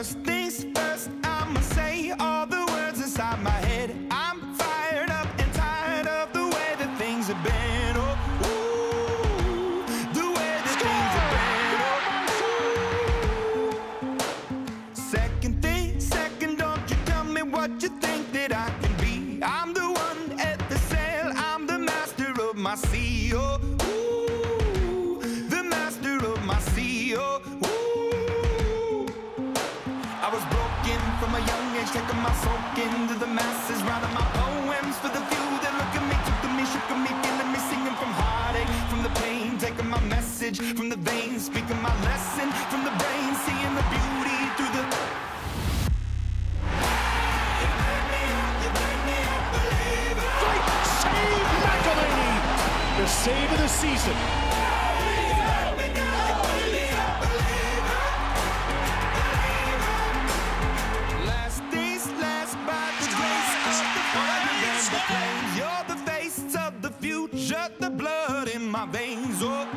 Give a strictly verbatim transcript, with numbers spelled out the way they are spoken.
First things first, I'ma say all the words inside my head. I'm fired up and tired of the way that things have been. Oh, ooh, the way that things have been. Oh. Second thing, second, don't you tell me what you think that I can be. I'm the one at the sail, I'm the master of my sea. Oh, ooh, the master of my sea. Oh, ooh. I was broken from a young age, taking my soak into the masses, writing my poems for the few that look at me, took to me, shook at me, feeling me, singing from heartache, from the pain, taking my message from the veins, speaking my lesson from the brain, seeing the beauty through the. You make me up, you make me a believer. Great save, McElhaney! The save of the season. You're the face of the future, the blood in my veins. Oh.